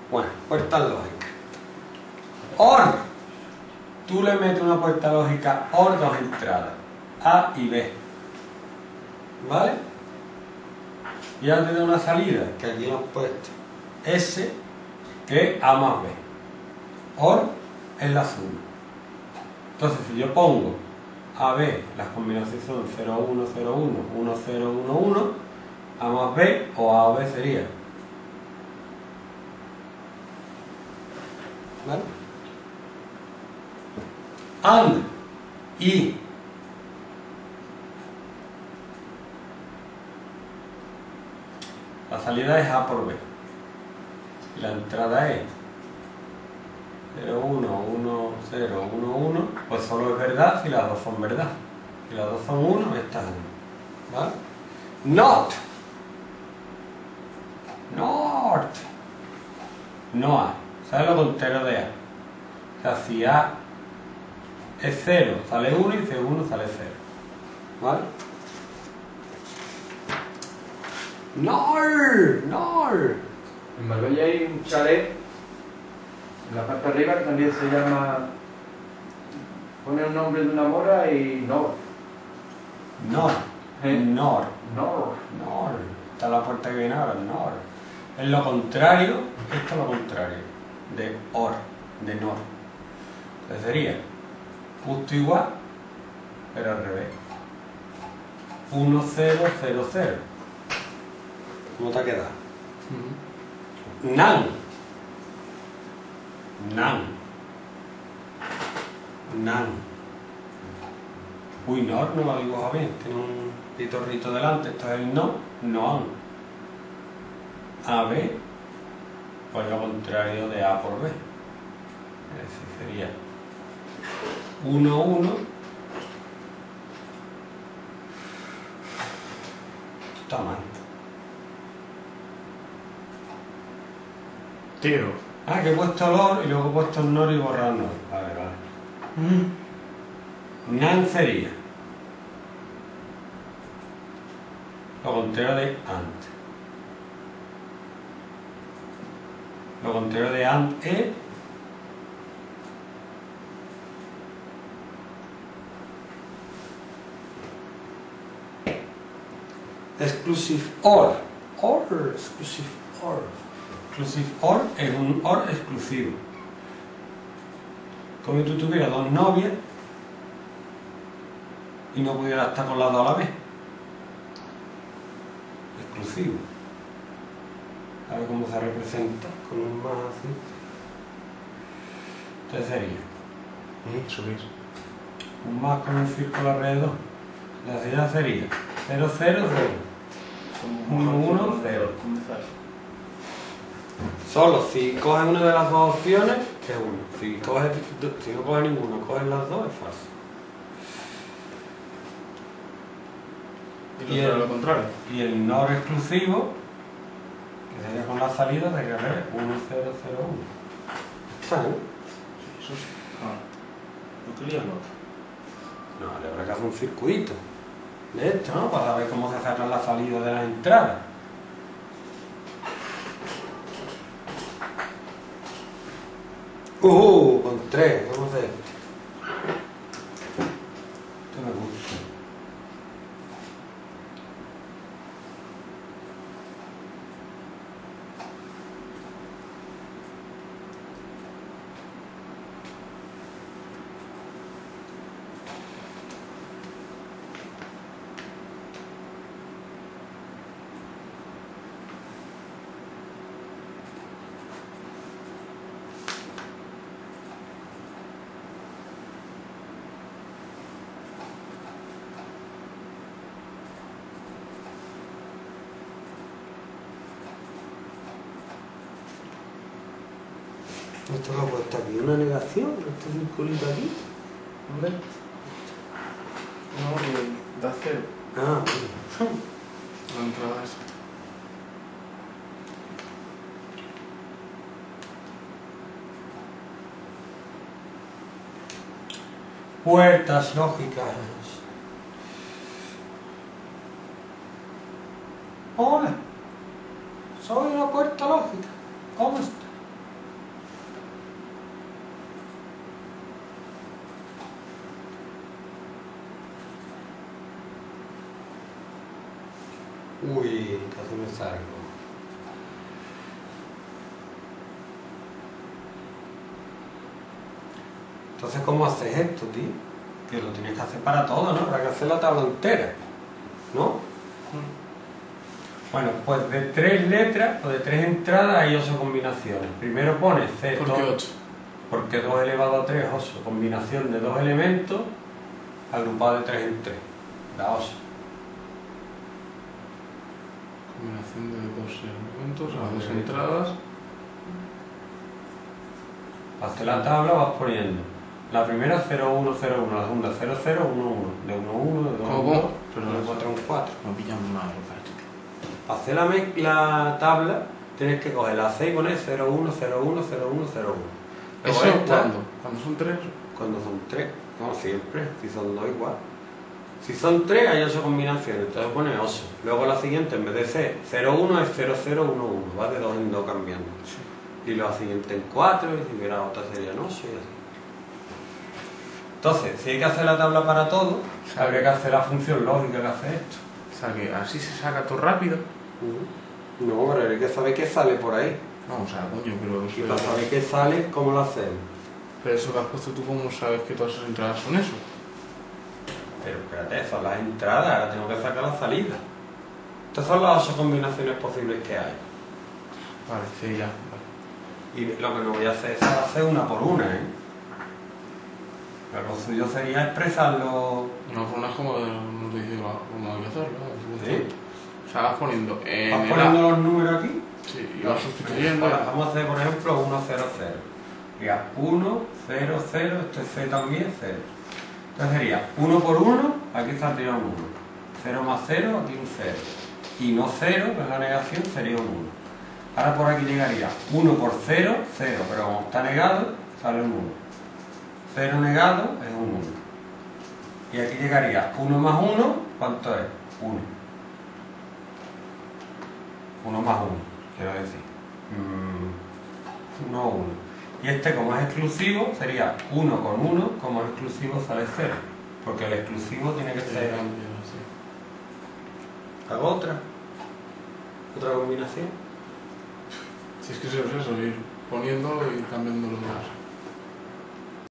Bueno, puertas lógicas. OR. Tú le metes una puerta lógica OR dos entradas, A y B. ¿Vale? Y ahora te da una salida, que aquí hemos puesto S, que es A más B. OR es la suma. Entonces, si yo pongo AB, las combinaciones son 0, 1, 0, 1, 1, 0, 1, 1, A más B o A o B sería. ¿Vale? AND y la salida es A por B y la entrada es 0, 1, 1, 0, 1, 1, pues solo es verdad si las dos son verdad. Si las dos son 1, esta es 1. ¿Vale? NOT. NOT. No A. ¿Sabes lo contrario de A? O sea, si A es 0, sale 1 y si es 1, sale 0. ¿Vale? NOR. NOR. En Marbella hay un chalet en la parte de arriba que también se llama. Pone el nombre de una mora y Nor. NOR. NOR. Nor. NOR. Está la puerta que viene ahora, NOR. Es lo contrario, esto es lo contrario de OR, de NOR. Entonces sería justo igual, pero al revés. 1, 0, 0, 0. ¿Cómo te ha quedado? NAN. NAN. NAN. Uy, NOR no lo dibuja bien, tiene un pitorrito delante, esto es el no, NOAN. AB, pues lo contrario de A por B. Es decir, sería 1, 1. Está mal. Tío. Ah, que he puesto LOR y luego he puesto NOR y borrado NOR. Vale, vale. NAN sería lo contrario de AND. Lo contrario de AND es exclusive OR. OR, exclusive OR. Exclusive OR es un OR exclusivo. Como si tú tuvieras dos novias y no pudieras estar con las dos a la vez. Exclusivo. ¿Sabes cómo se representa? Con un más así. Entonces sería Subir. un más con un círculo alrededor. La salida sería 0, 0, 0. 1, 1, 0. Solo si coges una de las dos opciones, es 1. Si no coges ninguna, coges las dos, es falso. Y lo contrario. Y el NOR exclusivo, que sería con la salida, sería 1, 0, 0, 1. ¿Sabes? Sí, eso sí. ¿No quería no? No, le habrá que hacer un circuito de esto, ¿no? Para saber cómo se saca la salida de la entrada. Con 3, vamos a hacer esto. Esto me gusta. Esto lo he puesto aquí, una negación, este circulito aquí. ¿Dónde? No, que da 0. Ah, La entrada esa. puertas lógicas. Hola, soy una puerta lógica. ¿Cómo está? algo. Entonces, ¿cómo haces esto, tío? Que lo tienes que hacer para todo, ¿no? Para que hacer la tabla entera, ¿no? Bueno, pues de 3 letras o de 3 entradas hay 8 combinaciones. Primero pones C. ¿Por qué 8? Porque 2 elevado a 3 es 8. Combinación de 2 elementos agrupado de 3 en 3. Da 8. Combinación de 2 elementos a 2 entradas. Para hacer la tabla vas poniendo la primera 0, 1, 0, 1, la segunda 0, 0, 1, 1, de 1, 1, de 2, 1, ¿Cómo? 2, Perdón. de 4, 1, 4. No pillamos nada. Para hacer la tabla tienes que coger la C y poner 0, 1, 0, 1, 0, 1, 0, 1. ¿Eso cuándo? ¿Cuándo son 3? Cuando son 3, como siempre, si son 2 igual. Si son 3 hay 8 combinaciones, entonces pones 8. Luego la siguiente en vez de C, 0, 1 es 0, 0, 1, 1, va de 2 en 2 cambiando. Sí. Y la siguiente en 4, y si hubiera otra serían 8 y así. Entonces, si hay que hacer la tabla para todo, habría que hacer la función lógica que hace esto. O sea que así se saca todo rápido. No, pero hay que saber qué sale por ahí. No, o sea, coño, pero Y para saber qué sale, ¿cómo lo hacemos? Pero eso que has puesto tú, ¿cómo sabes que todas esas entradas son eso? Pero espérate, son las entradas, ahora tengo que sacar la salida. Estas son las 8 combinaciones posibles que hay. Vale, sí, ya. Vale. Y lo que no voy a hacer es hacer una por una, ¿eh? Pero lo suyo sería expresarlo. Una forma es como nos dice cómo hay que hacerlo. ¿Sí? O sea, vas poniendo ¿Vas poniendo los números aquí? Sí, y vas sustituyendo. Ahora, vamos a hacer, por ejemplo, 1, 0, 0. Sería 1, 0, 0, este C también, 0. Entonces sería 1 por 1, aquí saldría un 1. 0 más 0, aquí un 0. Y no 0, que es la negación, sería un 1. Ahora por aquí llegaría 1 por 0, 0, pero como está negado, sale un 1. 0 negado es un 1. Y aquí llegaría 1 más 1, ¿cuánto es? 1. 1 más 1, quiero decir. 1, 1. Y este, como es exclusivo, sería 1 con 1, como es exclusivo sale 0. Porque el exclusivo tiene que ser... ¿Hago otra? ¿Otra combinación? Si es que eso es eso, ir poniéndolo y cambiando los dos.